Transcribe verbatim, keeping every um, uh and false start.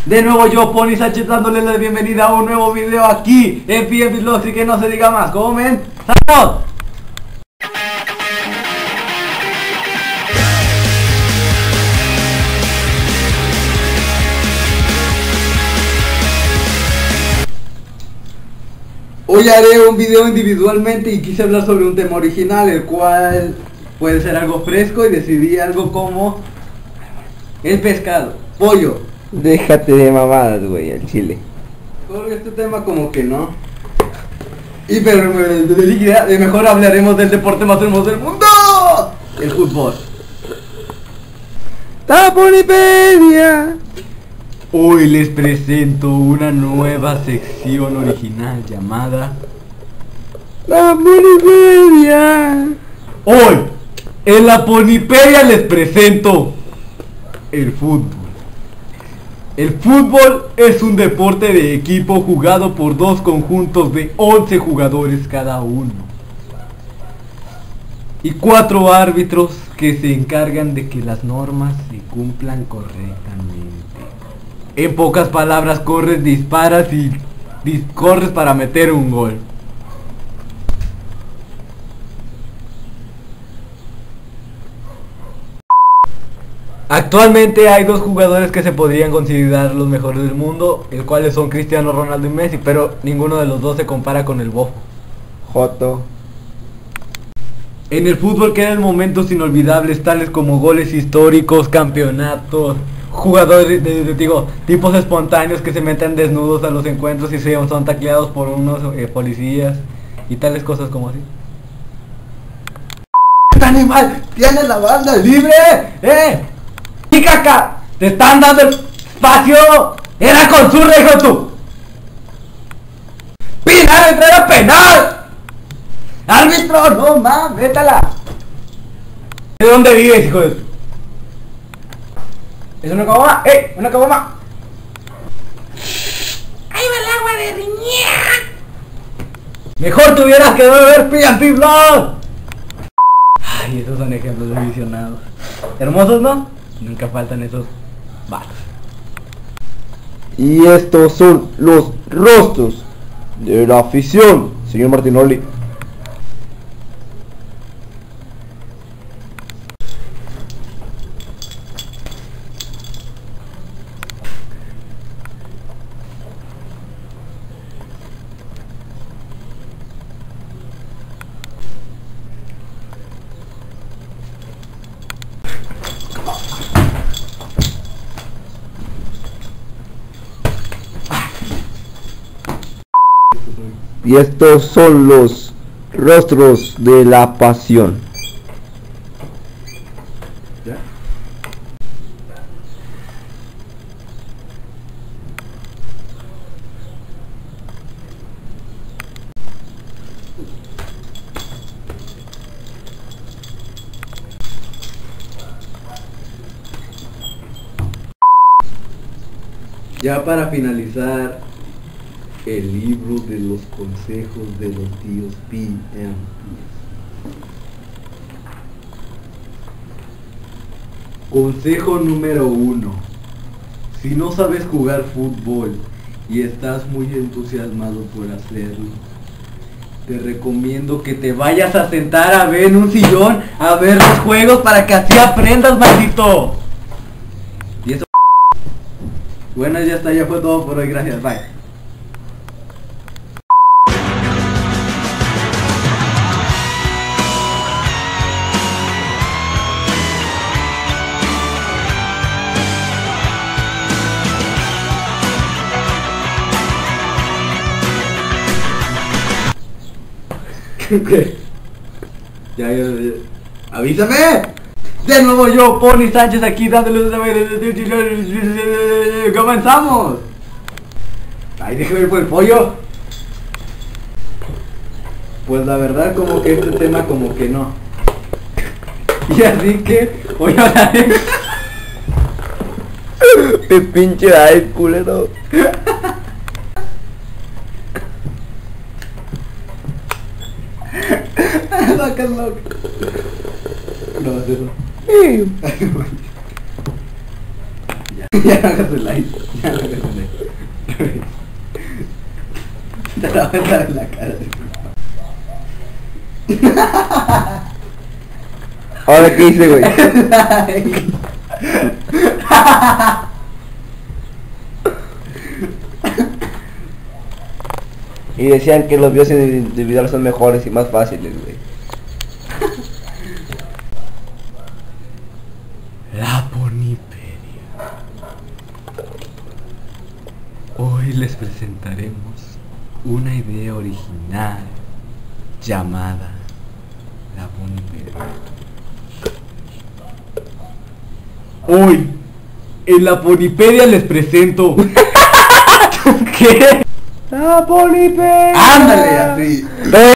De nuevo yo, Pony Sánchez, dándole la bienvenida a un nuevo video aquí en P M Vlogs, y que no se diga más. ¡Comenzamos! Hoy haré un video individualmente y quise hablar sobre un tema original, el cual puede ser algo fresco, y decidí algo como el pescado, pollo. Déjate de mamadas, güey, al chile. Porque este tema como que no. Y pero de mejor hablaremos del deporte más hermoso del mundo, el fútbol. ¡Taponipedia! Hoy les presento una nueva sección original llamada ¡Taponipedia! Hoy en la Ponipedia les presento el fútbol. El fútbol es un deporte de equipo jugado por dos conjuntos de once jugadores cada uno y cuatro árbitros que se encargan de que las normas se cumplan correctamente. En pocas palabras, corres, disparas y dis corres para meter un gol. Actualmente hay dos jugadores que se podrían considerar los mejores del mundo, el cuales son Cristiano Ronaldo y Messi, pero ninguno de los dos se compara con el Bofo. Joto. En el fútbol quedan momentos inolvidables, tales como goles históricos, campeonatos, jugadores, de, de, digo, tipos espontáneos que se meten desnudos a los encuentros y se, son tacleados por unos eh, policías y tales cosas como así. ¡Este animal tiene la banda libre! ¡Eh! ¡Y caca! ¡Te están dando el espacio! ¡Era con su hijo tú! ¡Penal! ¡Entrada penal! ¡Árbitro! ¡No mames! ¡Métala! ¿De dónde vives, hijo de...? ¿Es una caboma? ¡Eh! ¡Una caboma! ¡Ahí va el agua de riña! Mejor tuvieras que beber P M P Vlogs. Ay, esos son ejemplos de visionados. Hermosos, ¿no? Nunca faltan esos vatos. Y estos son los rostros de la afición, señor Martinoli. Y estos son los rostros de la pasión. ¿Ya? Ya para finalizar el libro de los consejos de los tíos P M P. Consejo número uno. Si no sabes jugar fútbol y estás muy entusiasmado por hacerlo, te recomiendo que te vayas a sentar a ver en un sillón a ver los juegos para que así aprendas, maldito. Y eso. Bueno, ya está, ya fue todo por hoy, gracias, bye. ¿Qué? Ya, ya, ya. ¡Avísame! De nuevo yo, Pony Sánchez, aquí dándole una vez. ¡Comenzamos! Ay, déjame ver por el pollo. Pues la verdad, como que este tema como que no. Y así que voy a hablar. ¡Qué pinche ay, culero! Vacas locas. No, eso. Sí. Ya. Ya no hagas el like. Ya no hagas el like. Te la voy a dar en la cara. Ahora, ¿qué hice, güey? Like. Y decían que los videos individuales son mejores y más fáciles, güey. La Ponipedia. Hoy les presentaremos una idea original llamada La Ponipedia. Hoy en La Ponipedia les presento. ¿Qué? La Ponipedia. Ándale así.